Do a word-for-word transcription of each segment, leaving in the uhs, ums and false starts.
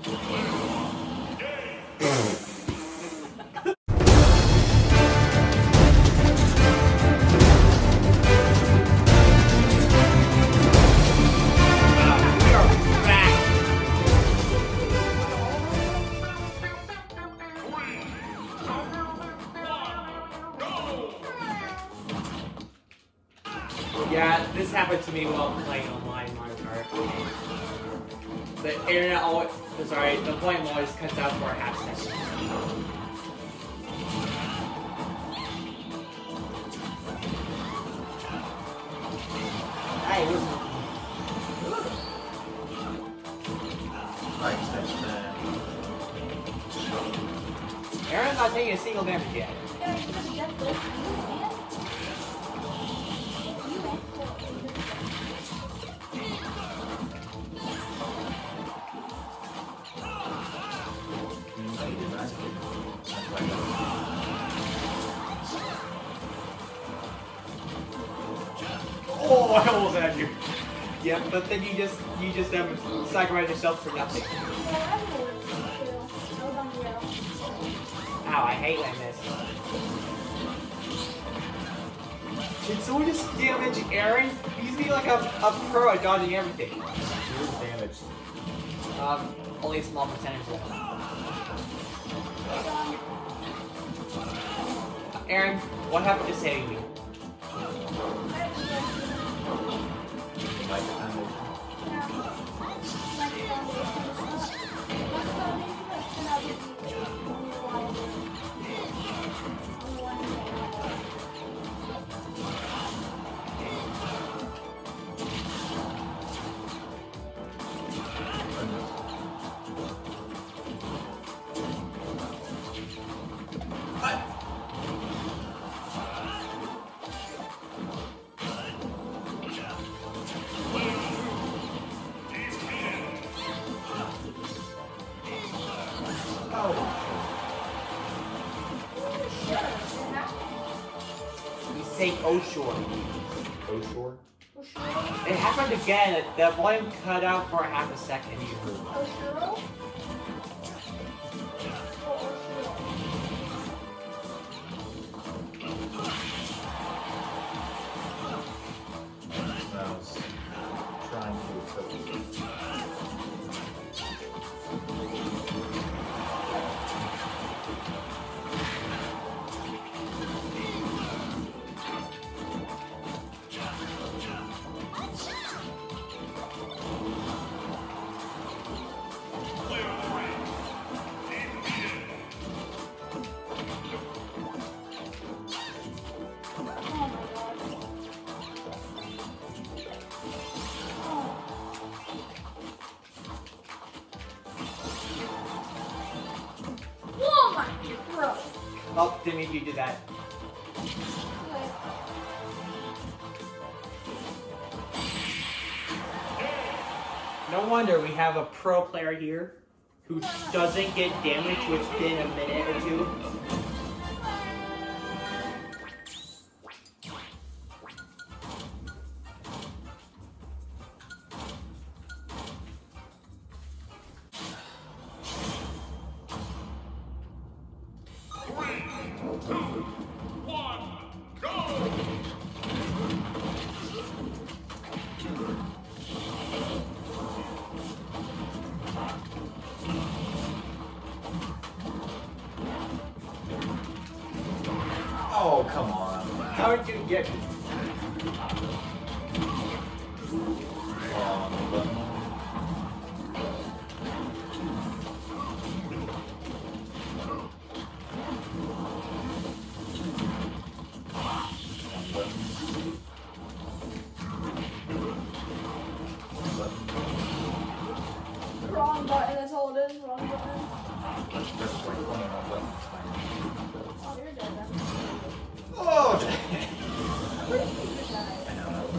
Yeah, this happened to me while playing online Mario Kart. The internet always, sorry, the volume always cuts out for a half second. Hey, listen. Aaron's not taking a single damage yet. Oh, I almost had you. Yeah, but then you just you just um, sacrifice yourself for nothing. Ow, I hate when this. Can someone just damage Aaron? He's be like a, a pro at dodging everything. Who's damaged? Um, only a small percentage of it. Aaron, what happened to saving me? Like the foundation. Say Oshore. Oshore? It happened again. The volume cut out for half a second. Oshore? I was trying to accept it. Oh, didn't mean you did that. No wonder we have a pro player here who doesn't get damaged within a minute or two. Oh, come on. How did you get it? Um, but Wrong button, that's all it is. Wrong button. let's press twenty-one on buttons. Oh, you're dead then. Oh, dang. Where did you just die? I know that.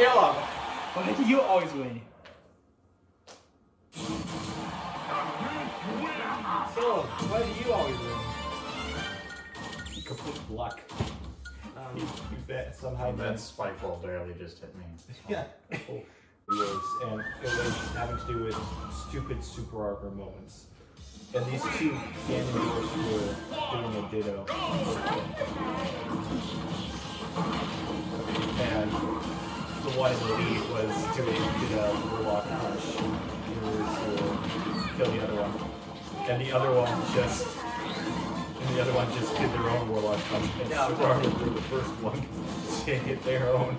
kill him. Why do you always win? Kill him. Why do you always win? Complete luck. Um, You bet somehow. That spike ball barely just hit me. Yeah. It was, and it was having to do with stupid super armor moments. And these two Ganondorfs were doing a ditto. And the one in the lead was doing did a warlock punch in order to kill the other one. And the other one just and the other one just did their own warlock punch and No, super armor through the first one to hit their own.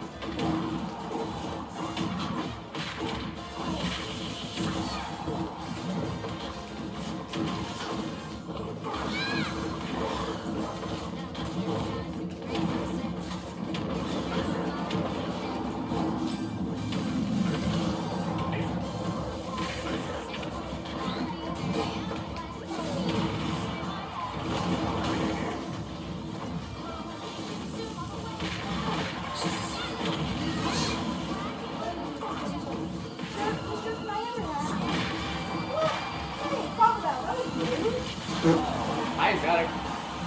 I got it.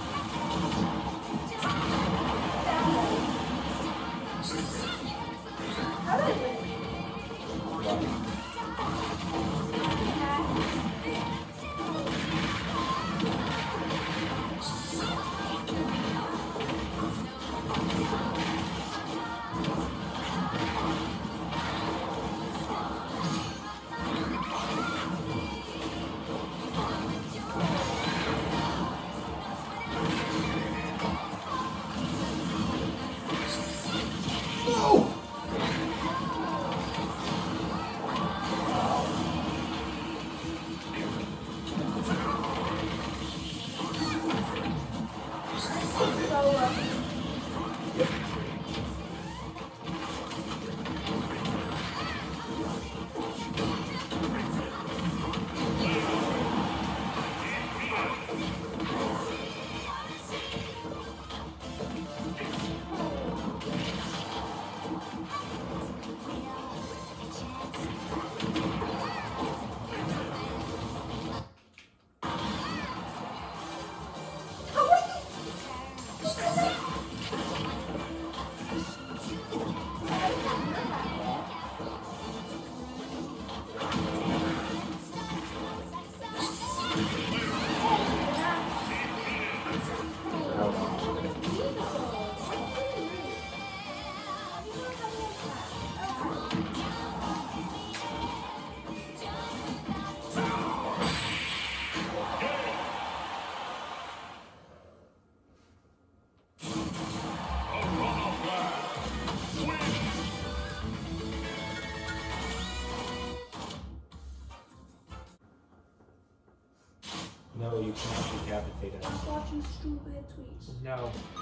No, you cannot decapitate us. Stop watching stupid tweets. No.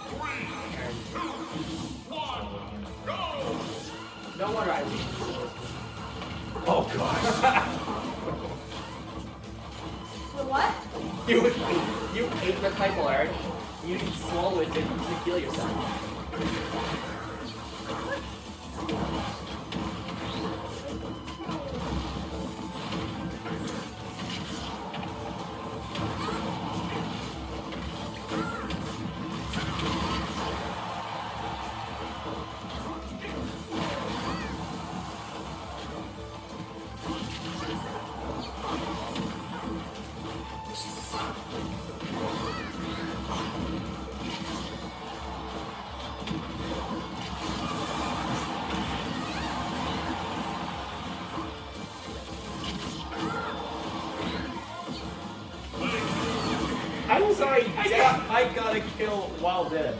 No wonder I leave. Oh gosh. The what? You you ate the pipe alert. You can swallow it to, to heal yourself. I'm sorry, I got, I got a kill while dead.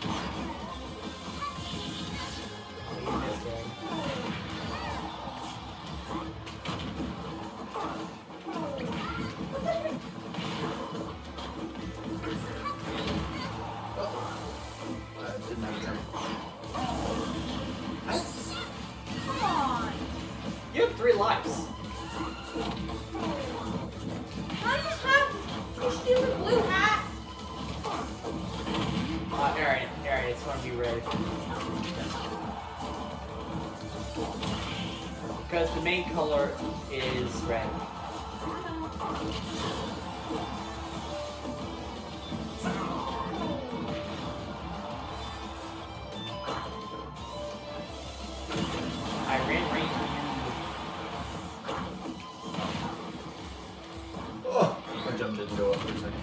Come on. You have three lives. I just have a stupid blue hat. Uh, Aaron, because the main color is red. I ran right into Oh, my jump didn't go up for a second.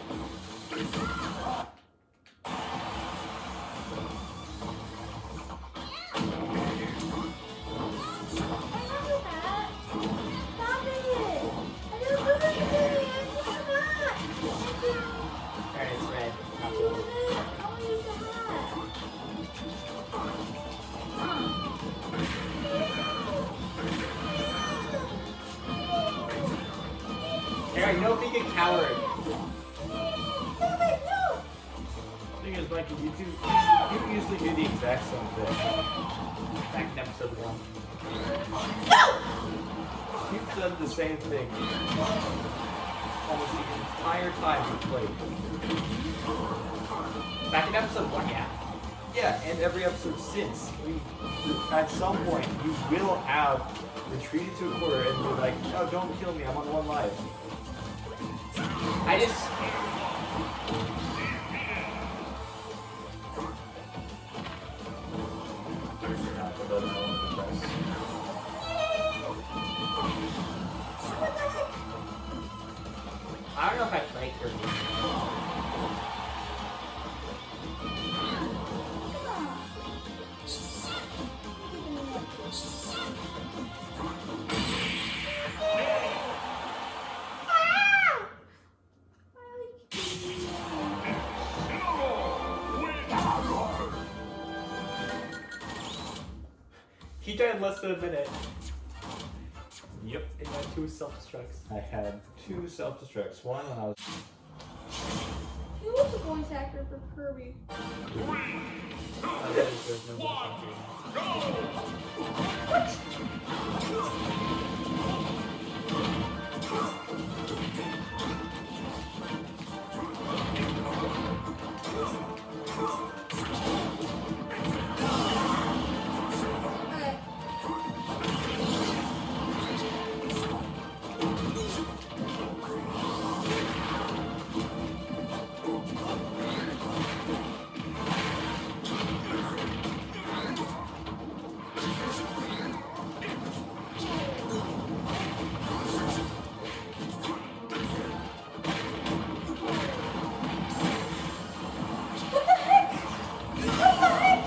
Alright, it's red. Not blue. Aaron, no being a coward. Thing is, Mikey, you do you usually do the exact same thing. Back in episode one. You've done the same thing almost the entire time you played. Back in episode one, yeah. Yeah, and every episode since. I mean, at some point, you will have retreated to a corner and be like, "Oh, don't kill me! I'm on one life." I just. Not the bottom of the press. I don't know if I played Kirby. He died in less than a minute. Yep. And had two self-destructs. I had two self-destructs. One when I was. Who was the voice actor for Kirby? Uh, there's, there's no voice actor. Okay. What the heck? What the heck?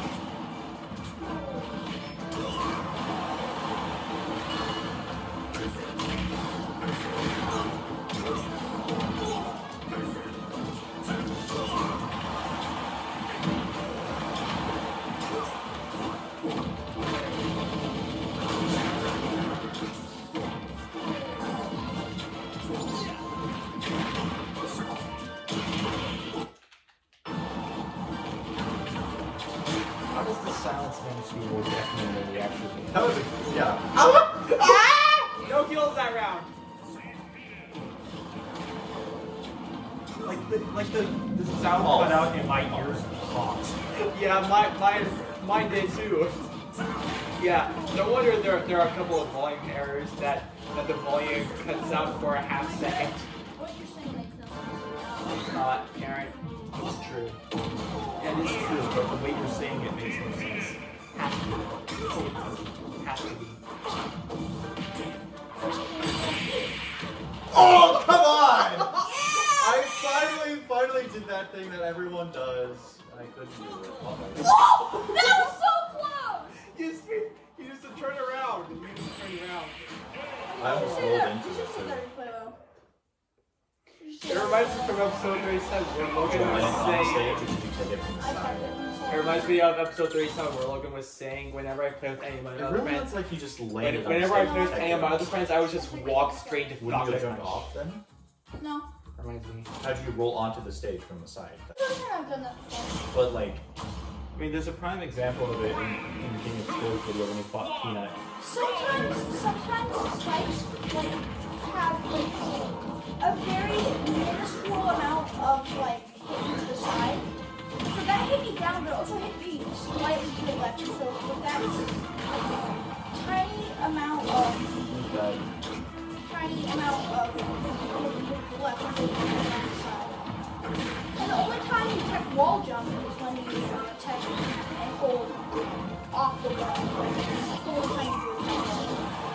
How does the silence manage to be more deafening than the actual game? That was a, yeah. Ah! No kills that round. Like the like the, the sound Oh. cut out and my ears popped. Yeah, my, mine, mine did too. Yeah, no wonder there, there are a couple of volume errors that, that the volume cuts out for a half second. What you're saying makes no sense. Uh, Aaron, it's true. And it's true, but the way you're saying it makes no sense. Has to be. Has to be. Oh, come on! I finally, finally did that thing that everyone does. I couldn't do it. Oh, my God. Whoa! That was so close! You just, you just to turn around. You just turn around. I almost You rolled should- into you should it. say too. that replay, though. You should It say reminds me that. from episode thirty-seven where Logan Did I was on the saying. stage or did you take it from the I tried side? it. It reminds me of episode thirty-seven where Logan was saying whenever I play with any of my It other really friends. looks like you just When, landed on whenever I stage play with and any of my take other it. friends, I would just walk straight to Wouldn't you have object jumped punch. off then? No. Reminds me. How'd you roll onto the stage from the side? I've done that before. But like, I mean, there's a prime example of it in, in the King of Skills video when he fought Peanut. Sometimes, sometimes spikes like have like a very minuscule amount of like hit to the side. So that hit me down, but it also hit me slightly to the left. So with that tiny amount of tiny amount of movement left on the side. And the only time you tech wall jump is when you uh, tech and hold off the wall. That's the only time you do it.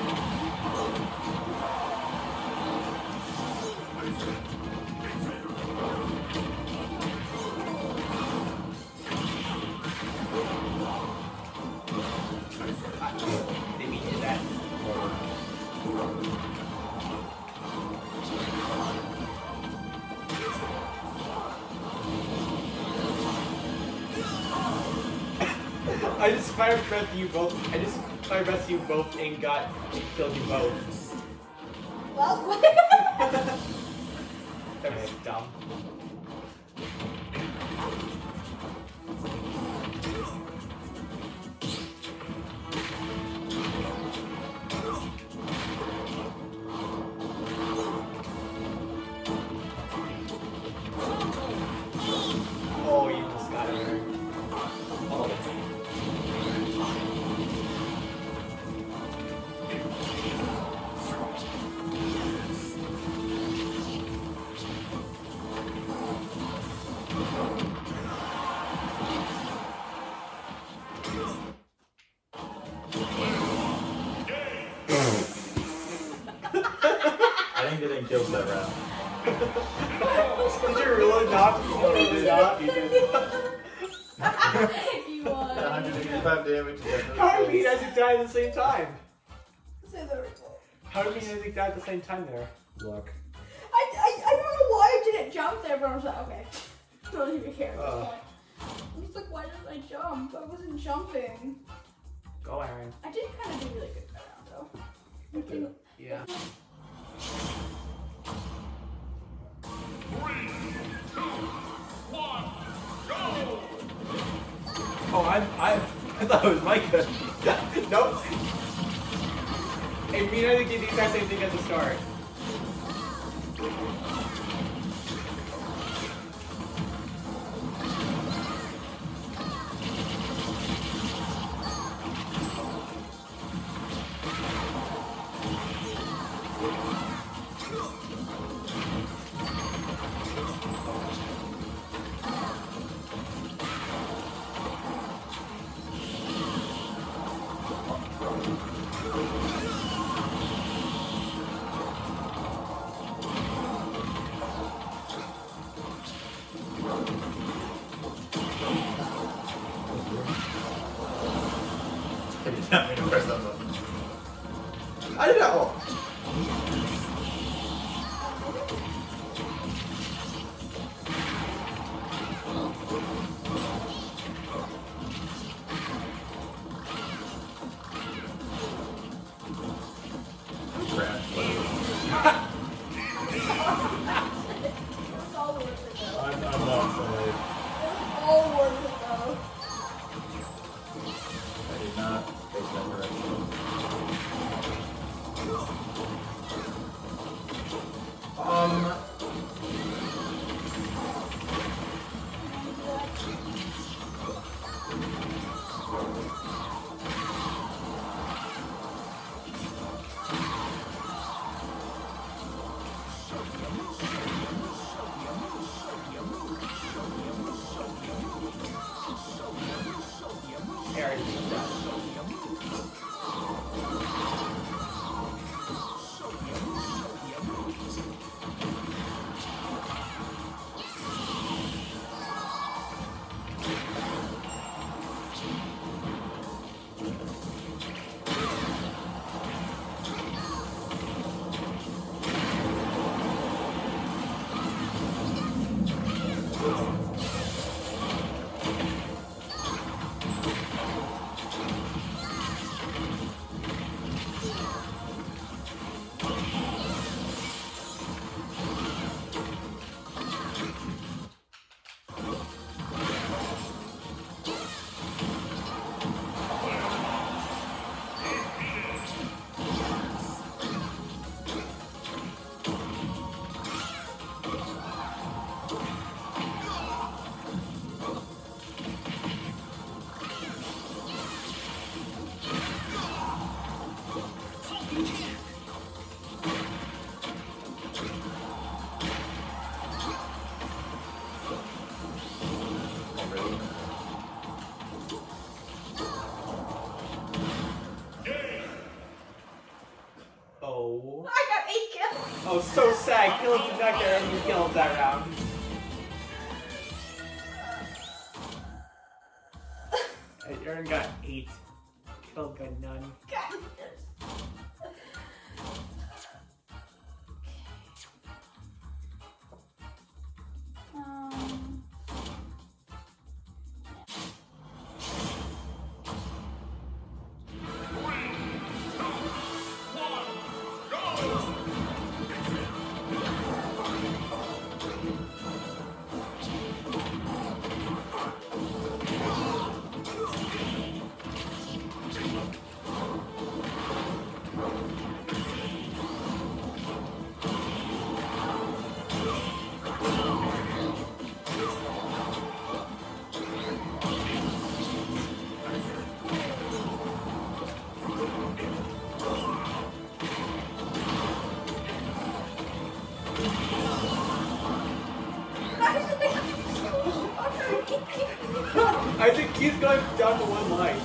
They beat you that. I just fire breath you both. I just fire breath you both and got killed you both. Well, that was That was dumb. Oh, you just got her. Oh. I think they didn't kill that round. Did you really not? No, really not. You did. you won. one hundred eighty-five damage. How did me and Isaac die at the same time? Say the result. How did me and Isaac die at the same time there? Look. I, I, I don't know why I didn't jump there, but I was like, okay. Don't even care at this Uh. point. I was like, why didn't I jump? I wasn't jumping. Go, Aaron. I did kind of do really good that round, though. I didn't- Yeah. Oh, I'm, I'm, I thought it was Micah. Nope. Hey, me and Isaac did the exact same thing at the start. kills the fact that Aaron killed that round. Aaron got eight. Killed got none. Um, I think he's going down to one life.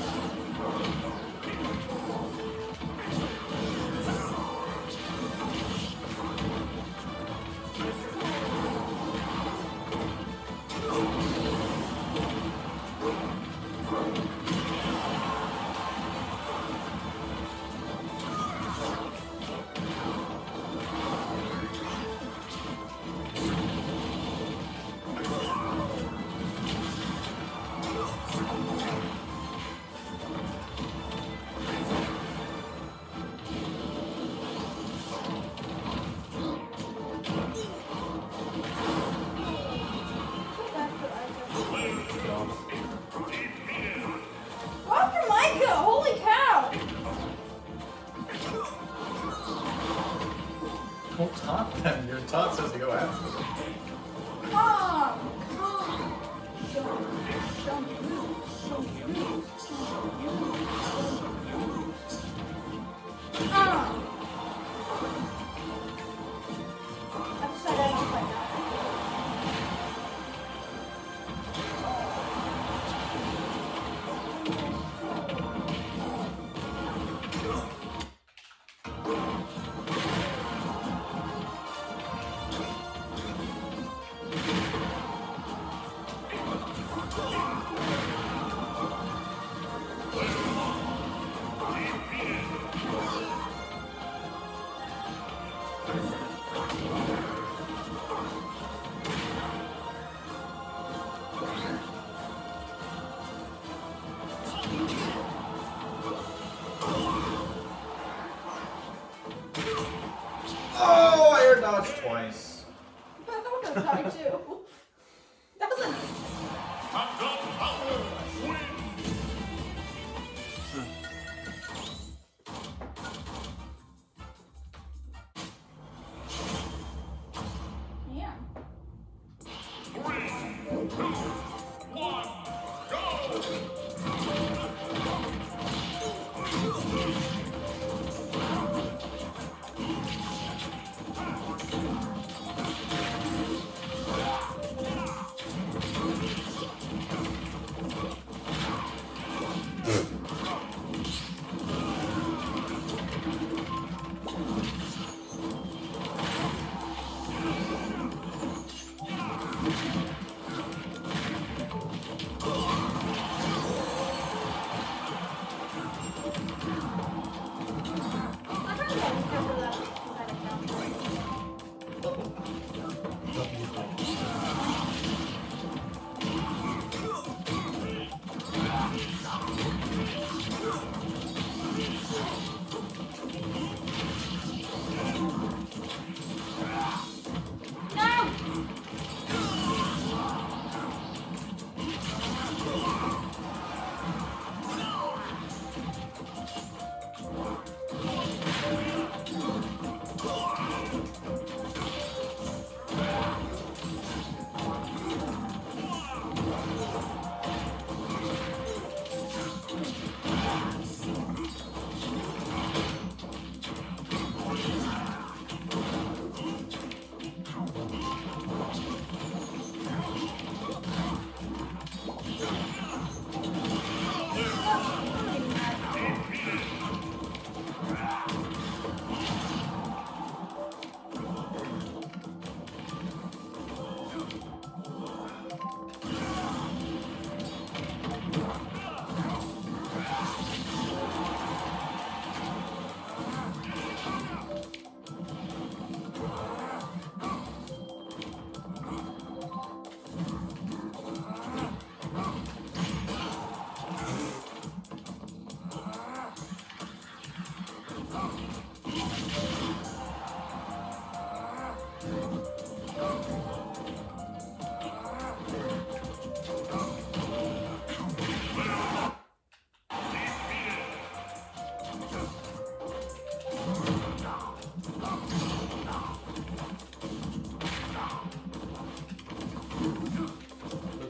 Doctor Micah, holy cow! Don't taunt them. Your taunt says to go after them. Come, come. Show me, show me, show me, Ah. I'm sorry, I don't fight now. Oh, I air dodged twice. I thought I was die too. That was a yeah.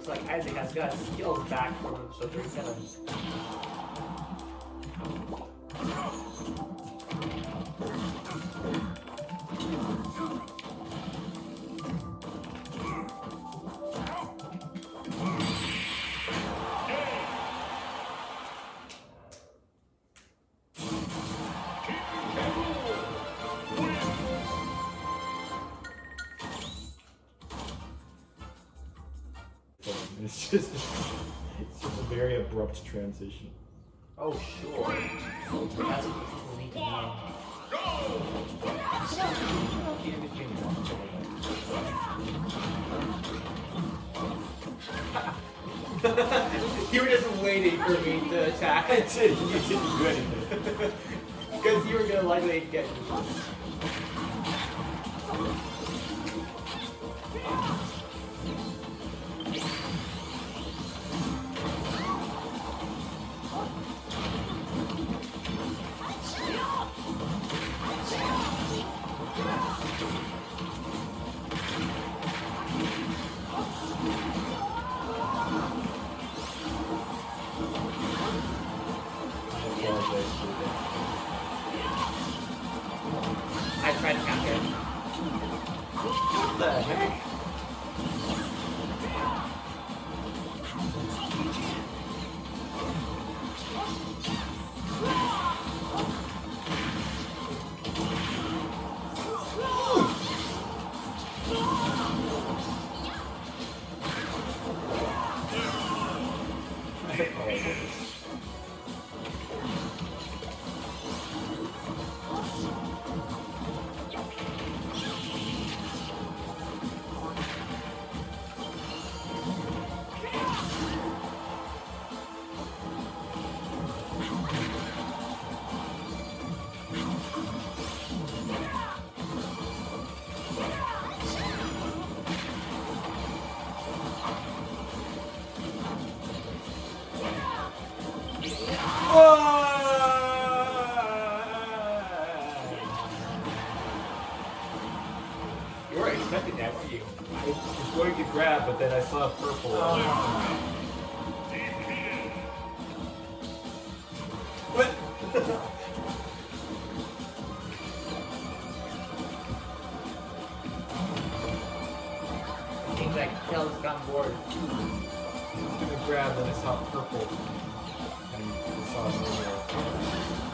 like Isaac has got skills back from episode thirty-seven. It's just, it's just a very abrupt transition. Oh, sure. That's what people need to know. You were just waiting for me to attack. I did. You didn't do anything. Because you were going to likely get me. I tried to counter it. What the heck? You were expecting that, weren't you? I was going to grab, but then I saw purple. What? Seems like Tails got bored. I was going to grab, then I saw purple. And I saw it earlier.